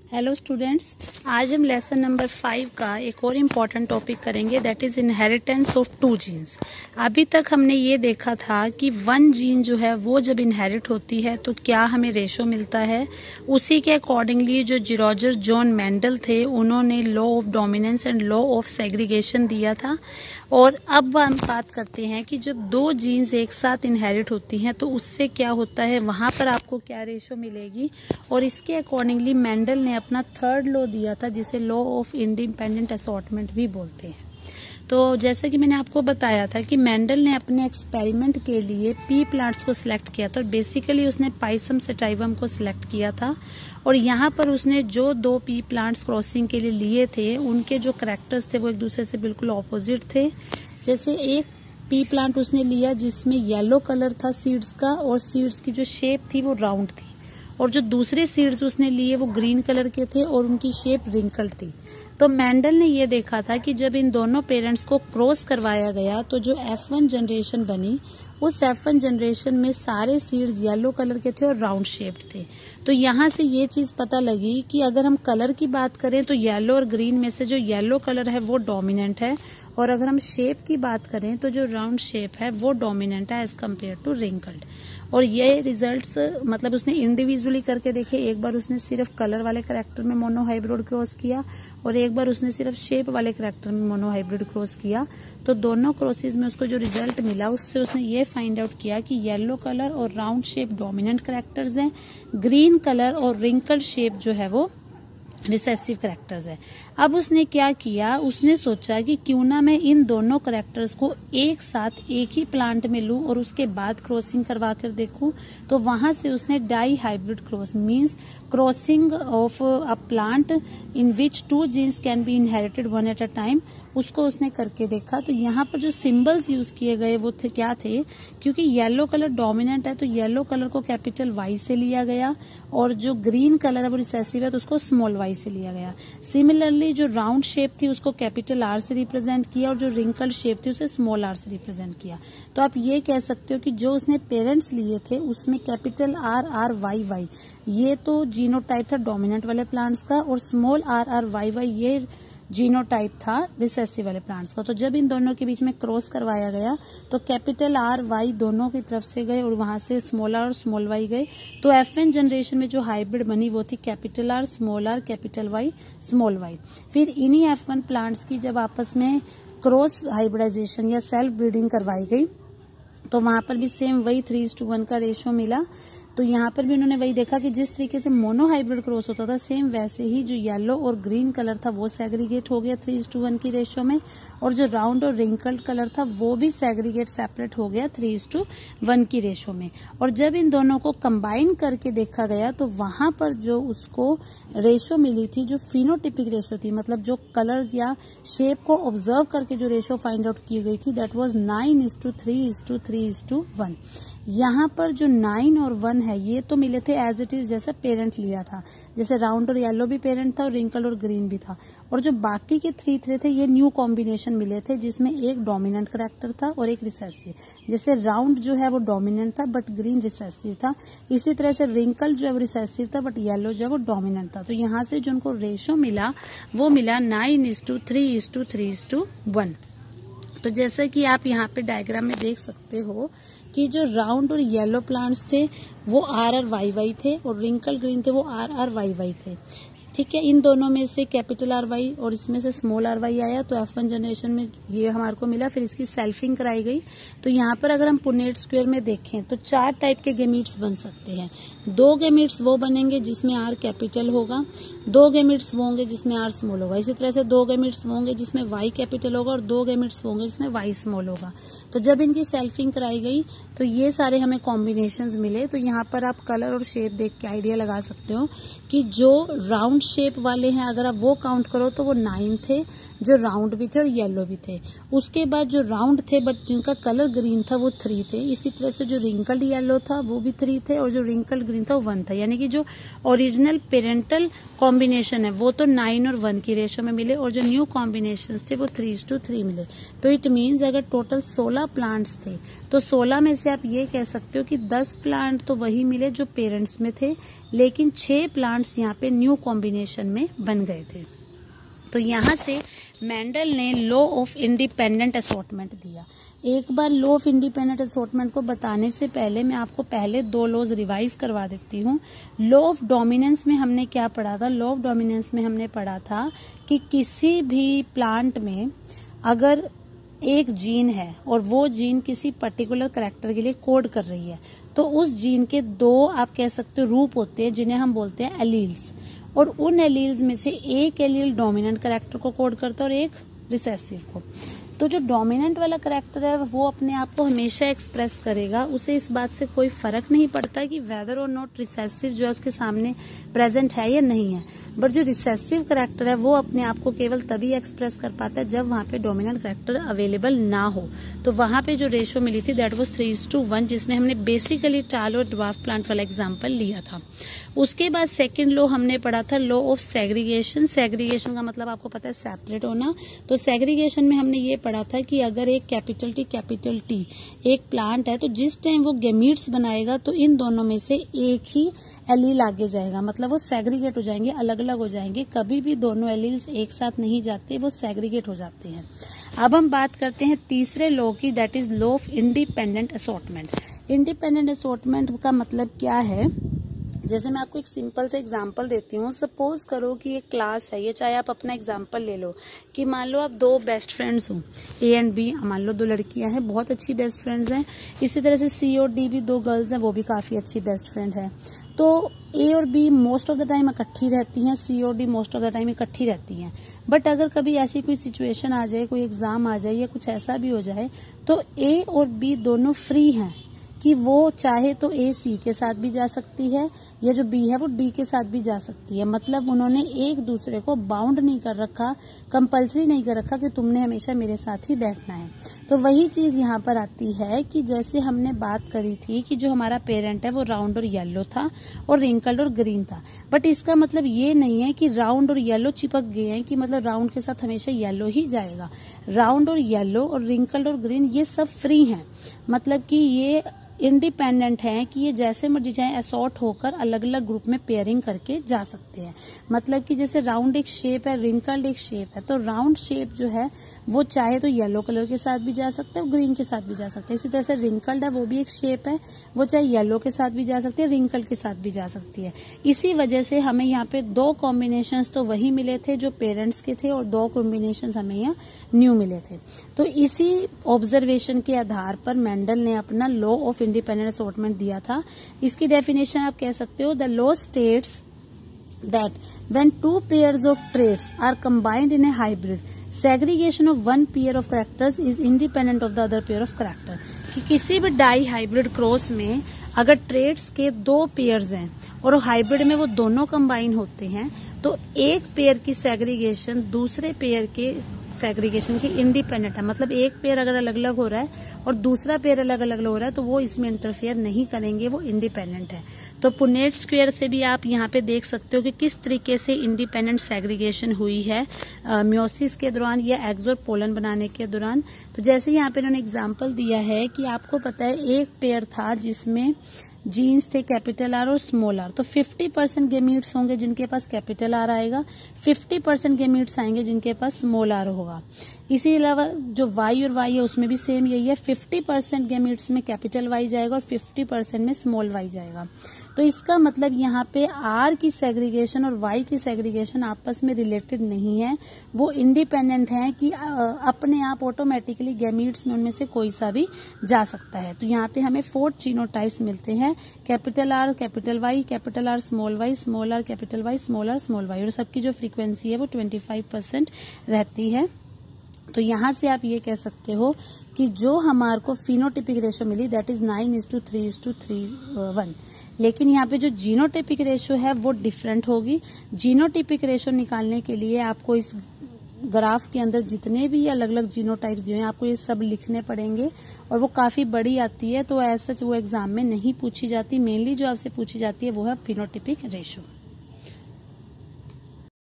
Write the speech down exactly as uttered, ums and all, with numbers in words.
Hello students, आज हम lesson number five का एक और इम्पॉर्टेंट टॉपिक करेंगे, that is inheritance of two genes. अभी तक हमने ये देखा था कि वन जीन जो है वो जब इनहेरिट होती है तो क्या हमें रेशो मिलता है। उसी के अकॉर्डिंगली जो जिरोजर जॉन मेंडल थे उन्होंने law of dominance and law of segregation दिया था। और अब हम बात करते हैं कि जब दो जीन्स एक साथ इनहेरिट होती हैं तो उससे क्या होता है, वहां पर आपको क्या रेशो मिलेगी। और इसके अकॉर्डिंगली मेंडल ने अपना थर्ड लॉ दिया था जिसे लॉ ऑफ इंडिपेंडेंट असॉर्टमेंट भी बोलते हैं। तो जैसे कि मैंने आपको बताया था कि मेंडल ने अपने एक्सपेरिमेंट के लिए पी प्लांट्स को सिलेक्ट किया था। बेसिकली उसने पाइसम सेटाइवम को सिलेक्ट किया था और यहाँ पर उसने जो दो पी प्लांट्स क्रॉसिंग के लिए लिए थे उनके जो कैरेक्टर्स थे वो एक दूसरे से बिल्कुल ऑपोजिट थे। जैसे एक पी प्लांट उसने लिया जिसमें येलो कलर था सीड्स का और सीड्स की जो शेप थी वो राउंड थी, और जो दूसरे सीड्स उसने लिए वो ग्रीन कलर के थे और उनकी शेप रिंकल्ड थी। तो मेंडल ने ये देखा था कि जब इन दोनों पेरेंट्स को क्रॉस करवाया गया तो जो एफ वन जनरेशन बनी उस एफ वन जनरेशन में सारे सीड्स येलो कलर के थे और राउंड शेप्ड थे। तो यहाँ से ये चीज पता लगी कि अगर हम कलर की बात करें तो येलो और ग्रीन में से जो येलो कलर है वो डोमिनेंट है, और अगर हम शेप की बात करें तो जो राउंड शेप है वो डोमिनेंट है एज कम्पेयर टू रिंकल्ड। और ये रिजल्ट्स मतलब उसने इंडिविजुअली करके देखे। एक बार उसने सिर्फ कलर वाले कैरेक्टर में मोनोहाइब्रिड क्रॉस किया और एक बार उसने सिर्फ शेप वाले कैरेक्टर में मोनोहाइब्रिड क्रॉस किया। तो दोनों क्रॉसेस में उसको जो रिजल्ट मिला उससे उसने ये फाइंड आउट किया कि येलो कलर और राउंड शेप डोमिनेंट कैरेक्टर्स हैं, ग्रीन कलर और रिंकल्ड शेप जो है वो रिसेसिव कैरेक्टर्स है। अब उसने क्या किया, उसने सोचा कि क्यों ना मैं इन दोनों कैरेक्टर्स को एक साथ एक ही प्लांट में लूं और उसके बाद क्रॉसिंग करवा कर देखूं। तो वहां से उसने dihybrid cross means crossing of a plant in which two genes can be inherited one at a time, उसको उसने करके देखा। तो यहाँ पर जो सिंबल्स यूज किए गए वो थे क्या थे, क्योंकि येलो कलर डोमिनेंट है तो येलो कलर को कैपिटल वाई से लिया गया और जो ग्रीन कलर है वो रिसेसिव है तो उसको स्मॉल वाई से लिया गया। सिमिलरली जो राउंड शेप थी उसको कैपिटल आर से रिप्रेजेंट किया और जो रिंकल शेप थी उसे स्मॉल आर से रिप्रेजेंट किया। तो आप ये कह सकते हो कि जो उसने पेरेंट्स लिए थे उसमें capital R R Y Y ये तो जीनोटाइप था डोमिनेंट वाले प्लांट्स का, और small r R Y Y ये जीनोटाइप था रिसेसिव वाले प्लांट्स का। तो जब इन दोनों के बीच में क्रॉस करवाया गया तो कैपिटल आर वाई दोनों की तरफ से गए और वहां से स्मॉल आर और स्मॉल वाई गए। तो एफ वन जनरेशन में जो हाइब्रिड बनी वो थी capital R small r capital Y small y. फिर इन्हीं एफ वन प्लांट्स की जब आपस में क्रॉस हाइब्रिडाइजेशन या सेल्फ ब्रीडिंग करवाई गई तो वहां पर भी सेम वही थ्री इज टू वन का रेशियो मिला। तो यहाँ पर भी उन्होंने वही देखा कि जिस तरीके से मोनोहाइब्रिड क्रॉस होता था सेम वैसे ही जो येलो और ग्रीन कलर था वो सेग्रीगेट हो गया थ्री इज टू वन की रेशियो में, और जो राउंड और रिंकल्ड कलर था वो भी सेग्रीगेट सेपरेट हो गया थ्री इज टू वन की रेशियो में। और जब इन दोनों को कंबाइन करके देखा गया तो वहां पर जो उसको रेशियो मिली थी जो फिनोटिपिक रेशियो थी, मतलब जो कलर्स या शेप को ऑब्जर्व करके जो रेशियो फाइंड आउट की गई थी that was nine is to three is to three is to one. यहाँ पर जो नाइन और वन है ये तो मिले थे एज इट इज जैसे पेरेंट लिया था, जैसे राउंड और येलो भी पेरेंट था और रिंकल और ग्रीन भी था। और जो बाकी के थ्री थ्री थे ये न्यू कॉम्बिनेशन मिले थे जिसमें एक डोमिनेंट कैरेक्टर था और एक रिसेसिव। जैसे राउंड जो है वो डोमिनेंट था बट ग्रीन रिसेसिव था, इसी तरह से रिंकल जो है वो रिसेसिव था बट येलो जो है वो डोमिनेंट था। तो यहाँ से जो उनको रेशियो मिला वो मिला nine is to three is to three is to one. तो जैसा कि आप यहाँ पे डायग्राम में देख सकते हो कि जो राउंड और येलो प्लांट्स थे वो आर आर वाई वाई थे और रिंकल ग्रीन थे वो आर आर वाई वाई थे। ठीक है, इन दोनों में से कैपिटल आर वाई और इसमें से स्मॉल आर वाई आया तो एफ वन जनरेशन में ये हमारे को मिला। फिर इसकी सेल्फिंग कराई गई। तो यहाँ पर अगर हम पुनेट स्क्वायर में देखें तो चार टाइप के गेमीट्स बन सकते हैं। दो गेमीट्स वो बनेंगे जिसमें आर कैपिटल होगा, दो गेमीट्स वो होंगे जिसमें आर स्मॉल होगा, इसी तरह से दो गेमीट्स वो होंगे जिसमें वाई कैपिटल होगा और दो गेमीट्स वो होंगे जिसमें वाई स्मॉल होगा। तो जब इनकी सेल्फिंग कराई गई तो ये सारे हमें कॉम्बिनेशंस मिले। तो यहाँ पर आप कलर और शेप देख के आइडिया लगा सकते हो कि जो राउंड शेप वाले हैं अगर आप वो काउंट करो तो वो नाइन थे, जो राउंड भी थे और येलो भी थे। उसके बाद जो राउंड थे बट जिनका कलर ग्रीन था वो थ्री थे। इसी तरह से जो रिंकल्ड येलो था वो भी थ्री थे और जो रिंकल्ड ग्रीन था वो वन था। यानी कि जो ओरिजिनल पेरेंटल कॉम्बिनेशन है वो तो नाइन और वन की रेशियो में मिले और जो न्यू कॉम्बिनेशन थे वो थ्री टू थ्री मिले। तो इट मीन्स अगर टोटल सोलह प्लांट्स थे तो सोलह में से से आप ये कह सकते हो कि दस प्लांट तो वही मिले जो पेरेंट्स में थे, लेकिन छह प्लांट्स यहाँ पे न्यू कॉम्बिनेशन में बन गए थे। तो यहाँ से मेंडल ने लॉ ऑफ इंडिपेंडेंट असॉर्टमेंट दिया। एक बार लॉ ऑफ इंडिपेंडेंट असॉर्टमेंट को बताने से पहले मैं आपको पहले दो लॉज रिवाइज करवा देती हूँ। लॉ ऑफ डोमिनेंस में हमने क्या पढ़ा था? लॉ ऑफ डोमिनेंस में हमने पढ़ा था कि किसी भी प्लांट में अगर एक जीन है और वो जीन किसी पर्टिकुलर कैरेक्टर के लिए कोड कर रही है, तो उस जीन के दो आप कह सकते हो रूप होते हैं जिन्हें हम बोलते हैं एलील्स, और उन एलील्स में से एक एलील डोमिनेंट कैरेक्टर को कोड करता है और एक रिसेसिव को। तो जो डोमिनेंट वाला कैरेक्टर है वो अपने आप को हमेशा एक्सप्रेस करेगा, उसे इस बात से कोई फर्क नहीं पड़ता कि वेदर और नॉट रिसेसिव जो है उसके सामने प्रेजेंट है या नहीं है। बट जो रिसेसिव कैरेक्टर है वो अपने आप को केवल तभी एक्सप्रेस कर पाता है जब वहां पे डोमिनेंट कैरेक्टर अवेलेबल ना हो। तो वहां पे जो रेशो मिली थी that was three two one, जिसमें हमने बेसिकली टाल और ड्वार्फ प्लांट वाला एग्जाम्पल लिया था। उसके बाद सेकेंड लॉ हमने पढ़ा था लॉ ऑफ सेग्रीगेशन। सेग्रीगेशन का मतलब आपको पता है सेपरेट होना। तो सेग्रीगेशन में हमने ये पढ़ा था कि अगर एक कैपिटल टी कैपिटल टी एक प्लांट है, तो जिस टाइम वो गैमीट्स बनाएगा तो इन दोनों में से एक ही एलील आगे जाएगा, मतलब वो सेग्रीगेट हो जाएंगे, अलग अलग हो जाएंगे। कभी भी दोनों एलील्स एक साथ नहीं जाते, वो सेग्रीगेट हो जाते हैं। अब हम बात करते हैं तीसरे लॉ की, that is law of independent assortment. Independent assortment का मतलब क्या है? जैसे मैं आपको एक सिंपल से एग्जांपल देती हूँ। सपोज करो कि एक क्लास है, ये चाहे आप अपना एग्जांपल ले लो कि मान लो आप दो बेस्ट फ्रेंड्स हो, ए एंड बी, मान लो दो लड़कियां हैं, बहुत अच्छी बेस्ट फ्रेंड्स हैं। इसी तरह से सी और डी भी दो गर्ल्स हैं, वो भी काफी अच्छी बेस्ट फ्रेंड है। तो ए और B most of the time इकट्ठी रहती हैं, सी और D most of the time इकट्ठी रहती हैं। बट अगर कभी ऐसी कोई सिचुएशन आ जाए, कोई एग्जाम आ जाए या कुछ ऐसा भी हो जाए, तो ए और बी दोनों फ्री हैं कि वो चाहे तो ए सी के साथ भी जा सकती है या जो बी है वो डी के साथ भी जा सकती है। मतलब उन्होंने एक दूसरे को बाउंड नहीं कर रखा, कंपल्सरी नहीं कर रखा कि तुमने हमेशा मेरे साथ ही बैठना है। तो वही चीज यहाँ पर आती है कि जैसे हमने बात करी थी कि जो हमारा पेरेंट है वो राउंड और येलो था और रिंकल्ड और ग्रीन था। बट इसका मतलब ये नहीं है कि राउंड और येलो चिपक गए हैं कि मतलब राउंड के साथ हमेशा येलो ही जाएगा। राउंड और येलो और रिंकल्ड और ग्रीन ये सब फ्री हैं, मतलब कि ये इंडिपेंडेंट है कि ये जैसे मर्जी चाहे असॉर्ट होकर अलग अलग ग्रुप में पेयरिंग करके जा सकते हैं। मतलब कि जैसे राउंड एक शेप है, रिंकल्ड एक शेप है, तो राउंड शेप जो है वो चाहे तो येलो कलर के साथ भी जा सकता है और ग्रीन के साथ भी जा सकता है। इसी तरह से रिंकल्ड है, वो भी एक शेप है, वो चाहे येलो के साथ भी जा सकती है, रिंकल्ड के साथ भी जा सकती है। इसी वजह से हमें यहाँ पे दो कॉम्बिनेशन तो वही मिले थे जो पेरेंट्स के थे और दो कॉम्बिनेशन हमें यहाँ न्यू मिले थे। तो इसी ऑब्जर्वेशन के आधार पर मेंडल ने अपना लॉ ऑफ इंडिपेंडेंट असॉर्टमेंट दिया था। इसकी डेफिनेशन आप कह सकते हो, the law states that when two pairs of traits are combined in a hybrid, segregation of one pair of characters is independent of the other pair of character। कि किसी भी डाई हाइब्रिड क्रॉस में अगर trades के दो pairs हैं और hybrid में वो दोनों कंबाइन होते हैं, तो एक पेयर की सेग्रीगेशन दूसरे पेयर के सेग्रीगेशन की इंडिपेंडेंट है। मतलब एक पेयर अगर अलग अलग हो रहा है और दूसरा पेयर अलग अलग हो रहा है तो वो इसमें इंटरफेयर नहीं करेंगे, वो इंडिपेंडेंट है। तो पुनेट स्क्वायर से भी आप यहाँ पे देख सकते हो कि किस तरीके से इंडिपेंडेंट सेग्रीगेशन हुई है म्योसिस के दौरान या एग्स और पोलन बनाने के दौरान। तो जैसे यहाँ पे इन्होंने एग्जाम्पल दिया है कि आपको पता है एक पेयर था जिसमें जीन्स थे कैपिटल आर और स्मॉल आर, तो फिफ्टी परसेंट गेमीट्स होंगे जिनके पास कैपिटल आर आएगा, फिफ्टी परसेंट गेमीट्स आएंगे जिनके पास स्मॉल आर होगा। इसी अलावा जो वाई और वाई है उसमें भी सेम यही है, फिफ्टी परसेंट गेमीट्स में कैपिटल वाई जाएगा और फिफ्टी परसेंट में स्मॉल वाई जाएगा। तो इसका मतलब यहाँ पे आर की सेग्रीगेशन और वाई की सेग्रीगेशन आपस में रिलेटेड नहीं है, वो इंडिपेंडेंट है कि अपने आप ऑटोमेटिकली गैमीट्स में उनमें से कोई सा भी जा सकता है। तो यहाँ पे हमें फोर जीनोटाइप्स मिलते हैं, capital R capital Y, capital R small y, small r capital Y, small r small y, और सबकी जो फ्रीक्वेंसी है वो ट्वेंटी फाइव परसेंट रहती है। तो यहाँ से आप ये कह सकते हो कि जो हमारे को फिनोटिपिक रेशियो मिली that is nine is to three is to three one, लेकिन यहाँ पे जो जीनोटिपिक रेशियो है वो डिफरेंट होगी। जीनोटिपिक रेशियो निकालने के लिए आपको इस ग्राफ के अंदर जितने भी अलग अलग जीनोटाइप्स दिए हैं आपको ये सब लिखने पड़ेंगे और वो काफी बड़ी आती है, तो ऐसा वो एग्जाम में नहीं पूछी जाती। मेनली जो आपसे पूछी जाती है वो है फिनोटिपिक रेशियो।